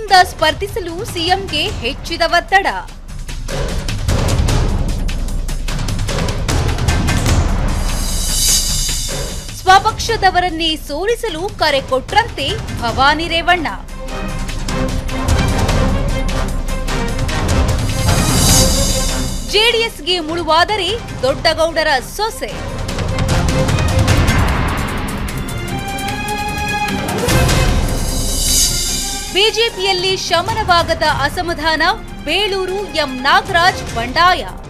ಜೆಡಿಎಸ್ನಿಂದ ಸ್ಪರ್ಧಿಸಲು ಸಿಎಂಗೆ ಹೆಚ್ಚಿದ ಒತ್ತಡ. ಸ್ವಪಕ್ಷದವರನ್ನೇ ಸೋಲಿಸಲು ಕರೆ ಕೊಟ್ರಂತೆ ಭವಾನಿ ರೇವಣ್ಣ. ಜೆಡಿಎಸ್ಗೆ ಮುಳುವಾದರೆ ದೊಡ್ಡಗೌಡರ ಸೊಸೆ. ಬಿಜೆಪಿಯಲ್ಲಿ ಶಮನವಾಗದ ಅಸಮಾಧಾನ, ಬೇಳೂರು ಎಂ ನಾಗರಾಜ್ ಬಂಡಾಯ.